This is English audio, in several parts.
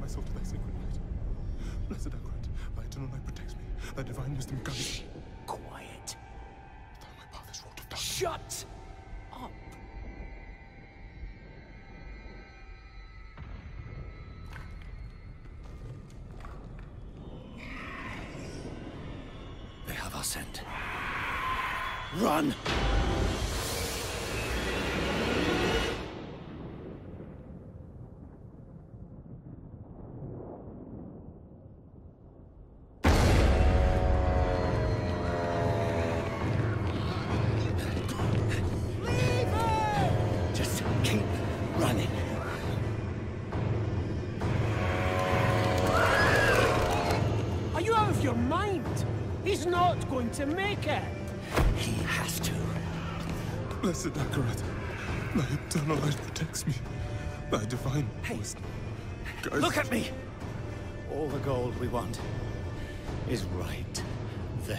myself to thy sacred light. Blessed Ankret, thy eternal light protects me. Thy divine wisdom guides me. Quiet. Thou my path is wrought of darkness. Shut up. They have our scent. Run! To make it. He has to. Blessed Ankret, thy eternal light protects me. Thy divine wisdom guides. Look at me! All the gold we want is right there.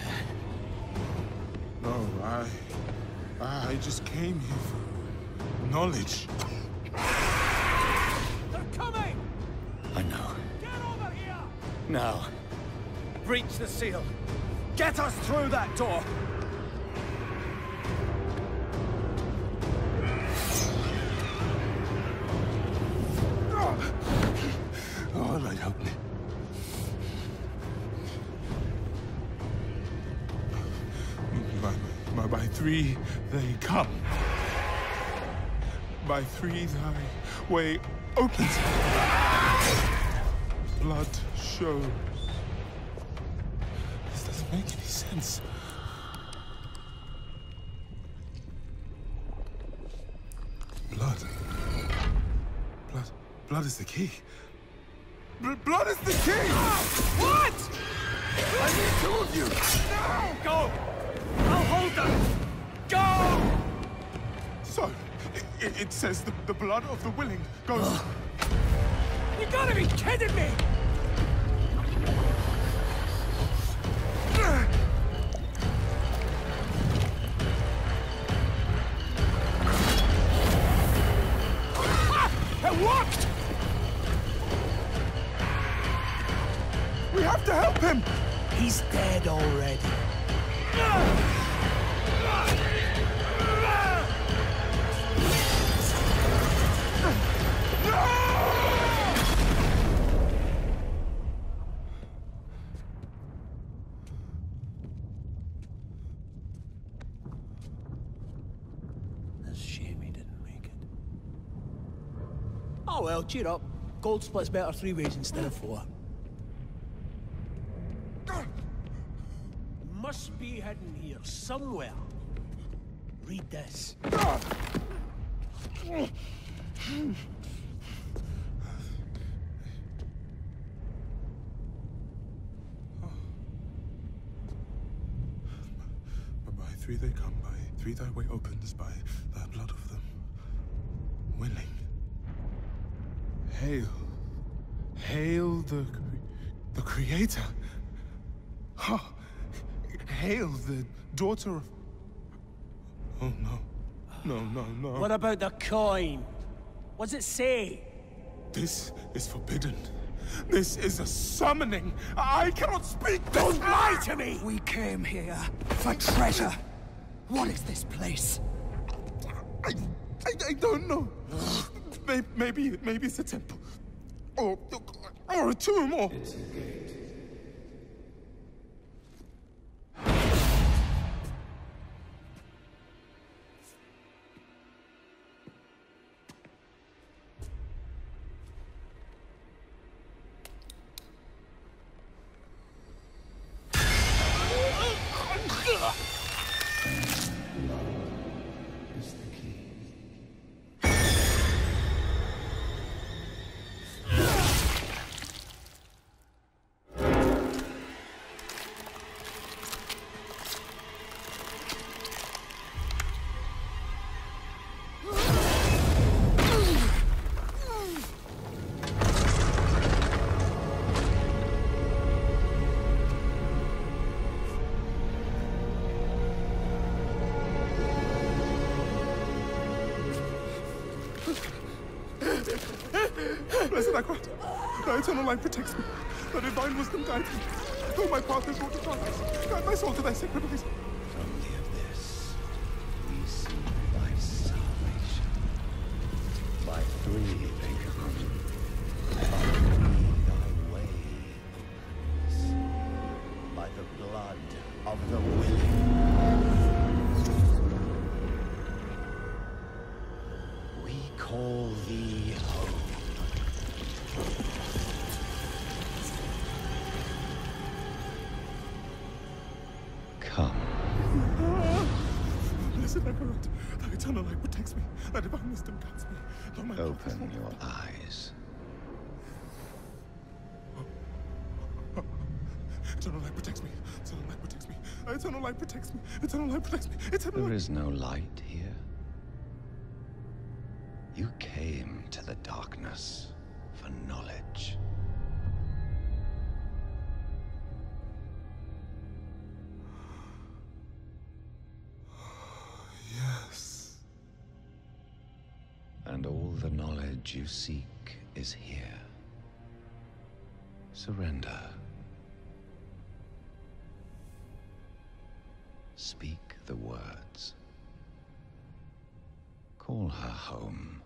No, I just came here for knowledge. They're coming! I know. Get over here! Now, breach the seal. Get us through that door! Oh, Lord, help me. By three they come. By three thy way opens. Blood shows. Make any sense? Blood is the key. Blood is the key! What? I need two of you! No! Go! I'll hold them! Go! So, it says the blood of the willing goes... You gotta be kidding me! It worked! We have to help him! He's dead already. Oh well, cheer up. Gold splits better 3 ways instead of 4. Must be hidden here somewhere. Read this. By three they come, by three thy way opens, by the blood of them willing. Hail. Hail the Creator. Oh, hail the daughter of... Oh, no. No. What about the coin? What's it say? This is forbidden. This is a summoning. I cannot speak this. Don't lie to me! We came here for treasure. What is this place? I don't know. Maybe it's a temple. Or a tomb, or... It's a gate. Is the key. Akrat, thy eternal light protects me. Thy divine wisdom guides me. Though my path is wrought with darkness, guide my soul to thy sacred ways. From the abyss, we see thy salvation. By three they come. By three thy way opens. By the blood of the willing. We call thee home. Come. Blessed Akarat, thy eternal light protects me. Thy divine wisdom guides me. Though my path is Open wrought your with eyes. eternal light protects me. Eternal light protects me. Eternal light protects me. Eternal light protects me. Eternal There light. is no light here. You came to the darkness for knowledge. Yes. And all the knowledge you seek is here. Surrender. Speak the words. Call her home.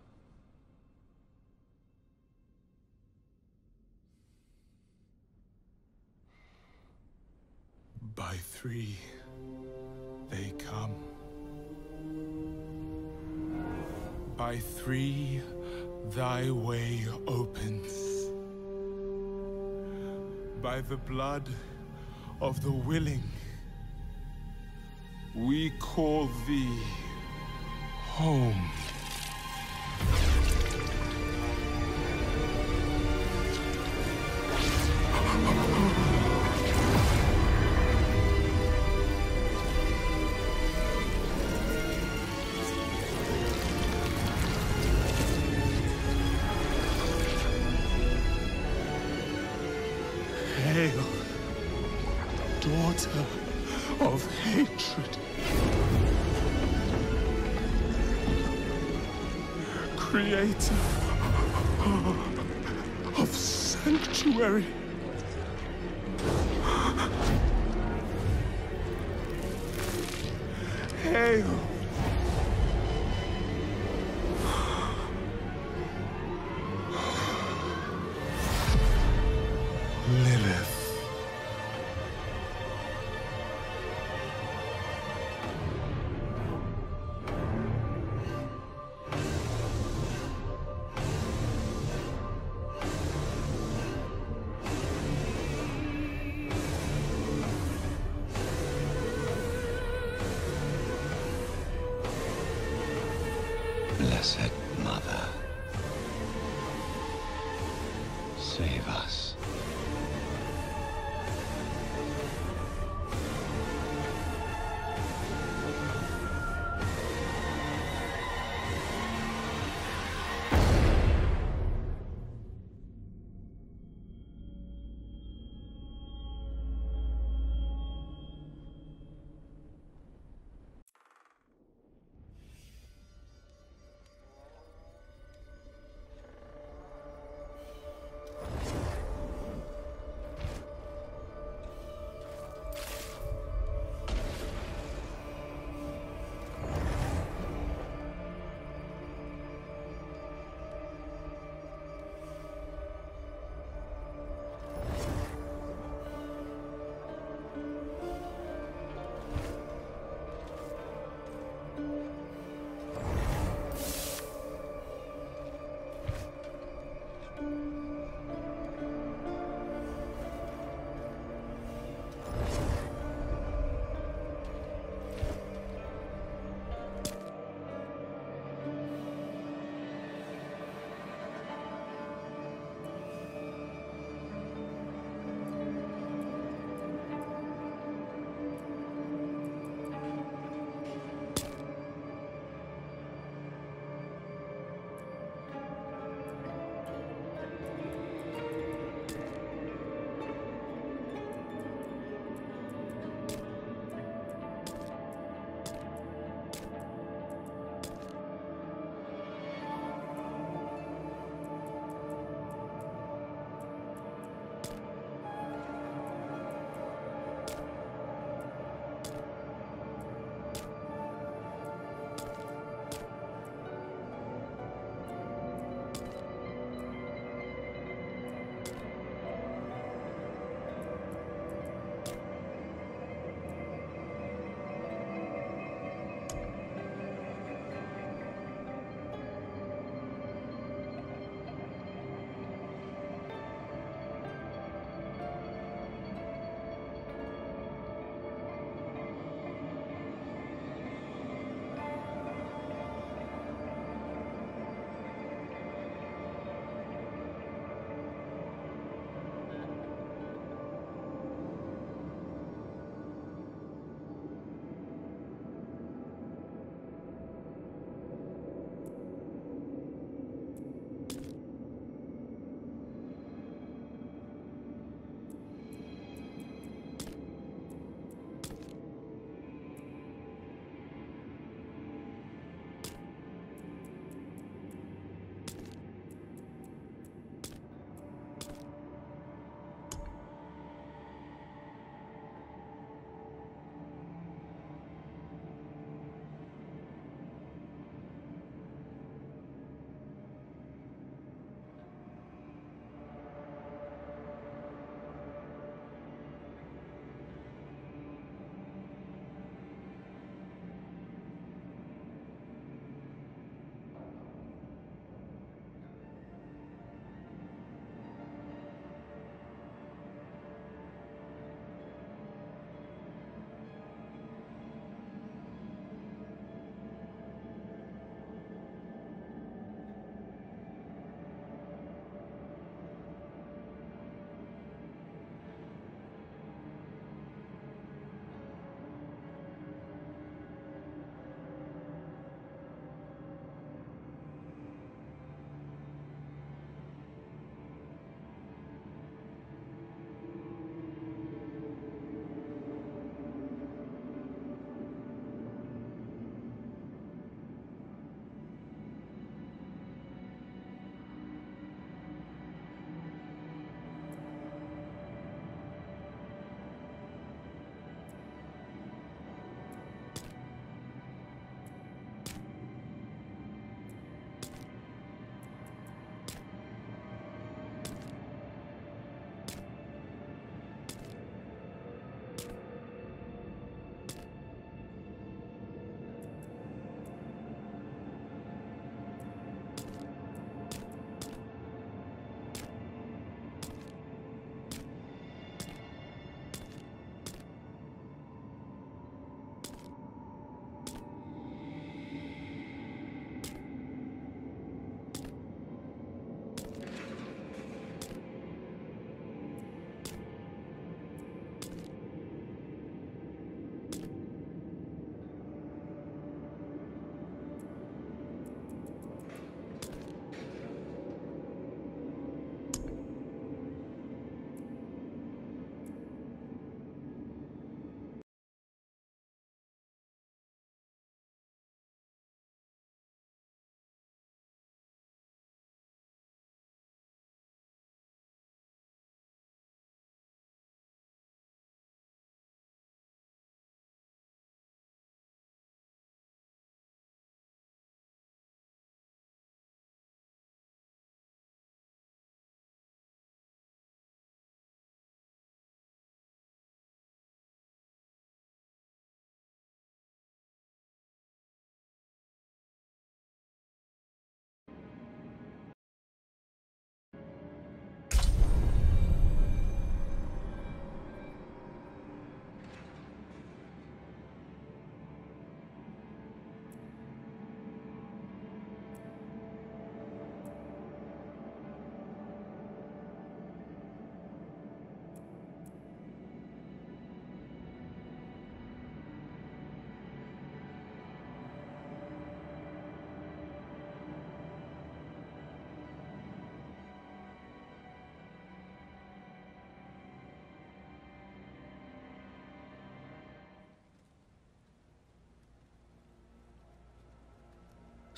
By three, they come. By three, thy way opens. By the blood of the willing, we call thee home. Hail, daughter of hatred. Creator of sanctuary. Hail, Lilith. Blessed Mother, save us.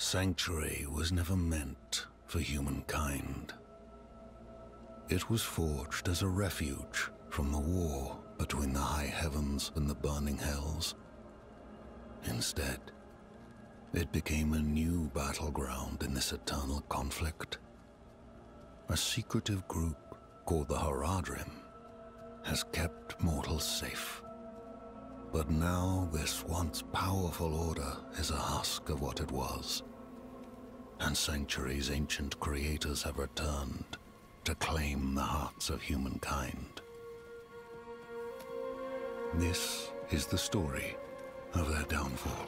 Sanctuary was never meant for humankind. It was forged as a refuge from the war between the high heavens and the burning hells. Instead, it became a new battleground in this eternal conflict. A secretive group called the Horadrim has kept mortals safe. But now this once powerful order is a husk of what it was, and Sanctuary's ancient creators have returned to claim the hearts of humankind. This is the story of their downfall.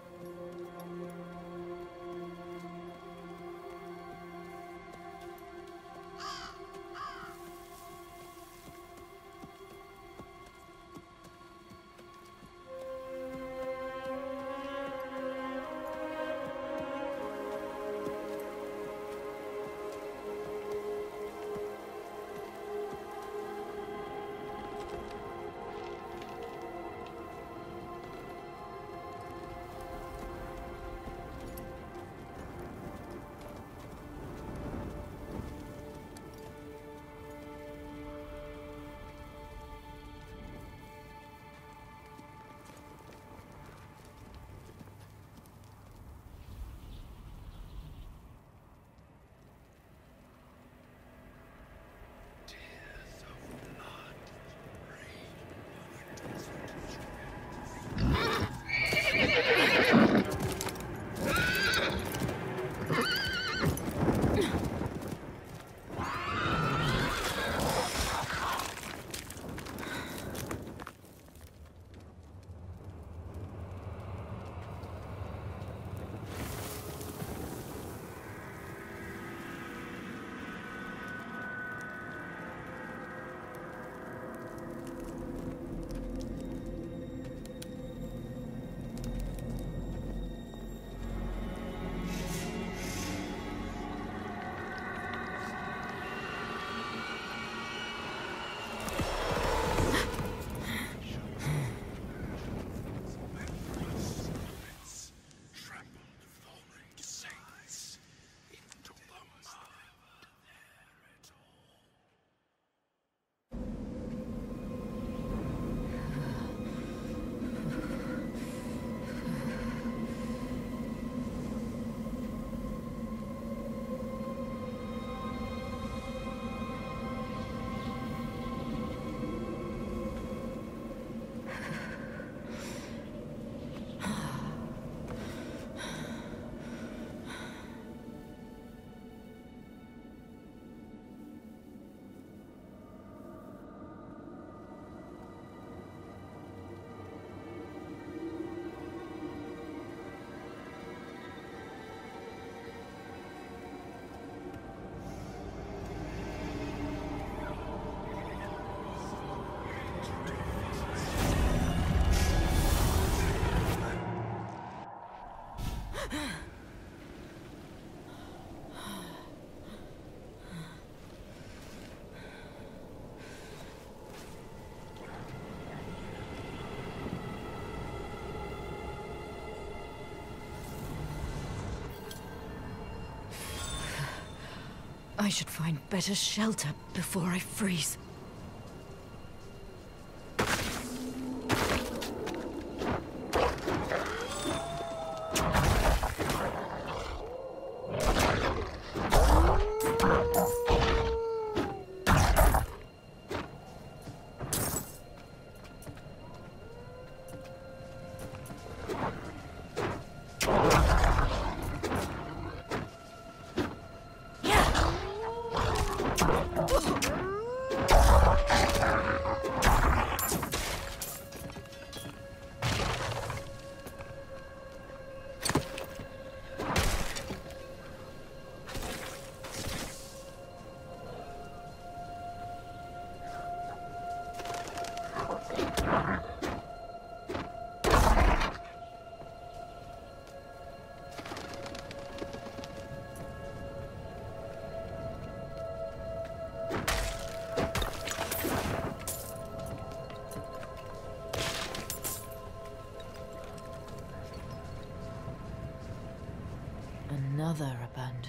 I should find better shelter before I freeze.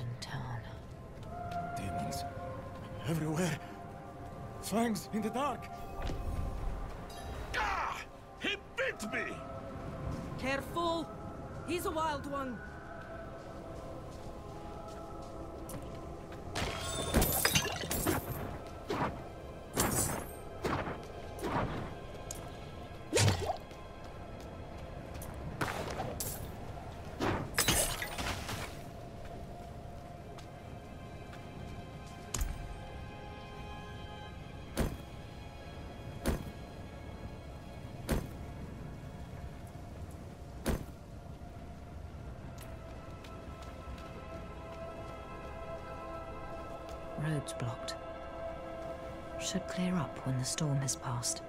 abandoned town. Demons. Everywhere. Fangs in the dark. Ah! He bit me! Careful! He's a wild one. Roads blocked. Should clear up when the storm has passed.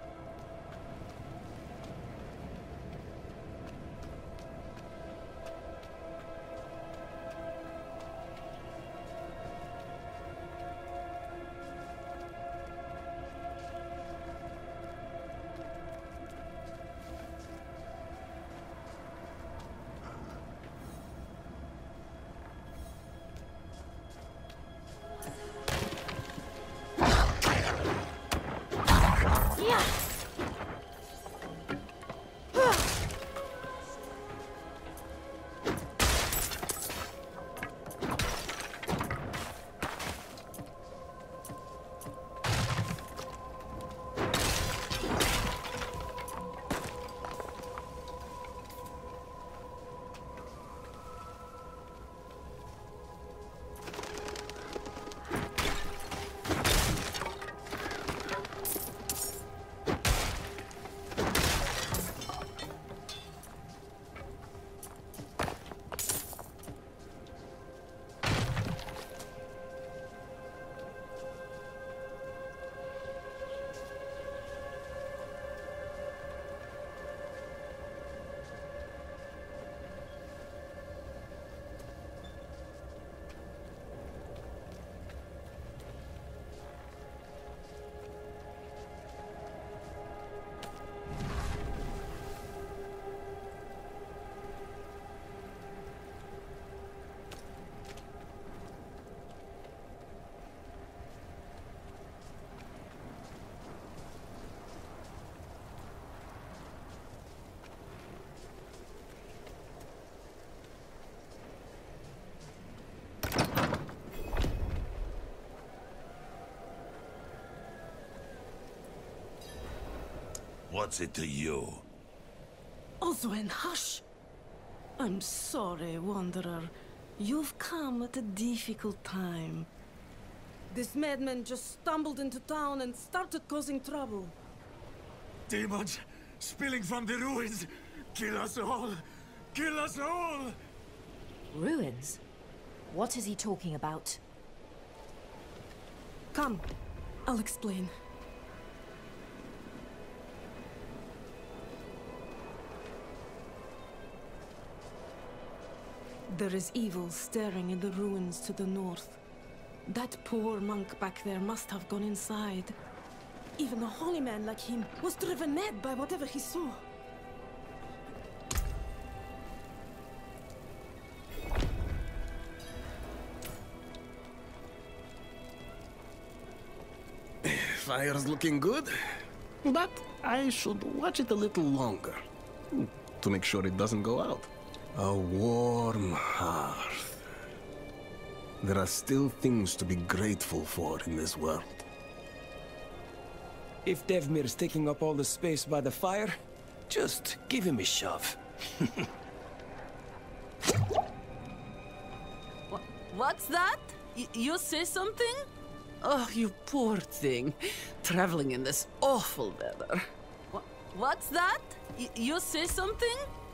What's it to you? Oswen, hush! I'm sorry, Wanderer. You've come at a difficult time. This madman just stumbled into town and started causing trouble. Demons spilling from the ruins. Kill us all! Kill us all! Ruins? What is he talking about? Come, I'll explain. There is evil staring in the ruins to the north. That poor monk back there must have gone inside. Even a holy man like him was driven mad by whatever he saw. Fire's looking good, but I should watch it a little longer to make sure it doesn't go out. A warm hearth. There are still things to be grateful for in this world. If Devmir's taking up all the space by the fire, just give him a shove. What's that? You say something? Oh, you poor thing. Traveling in this awful weather. What's that? You say something?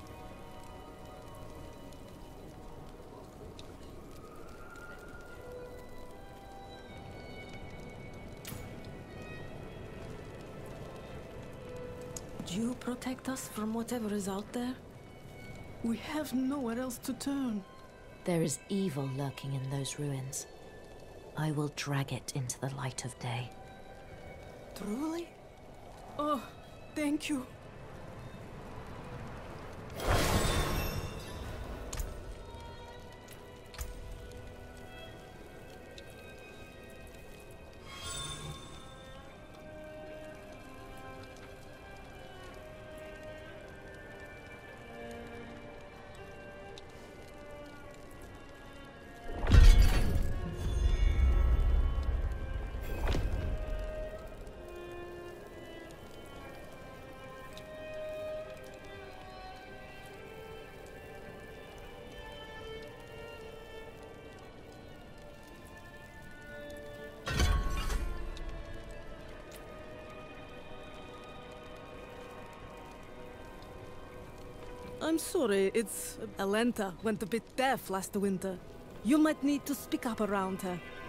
Do you protect us from whatever is out there? We have nowhere else to turn. There is evil lurking in those ruins. I will drag it into the light of day. Truly? Oh, thank you. I'm sorry, it's... Alenta went a bit deaf last winter. You might need to speak up around her.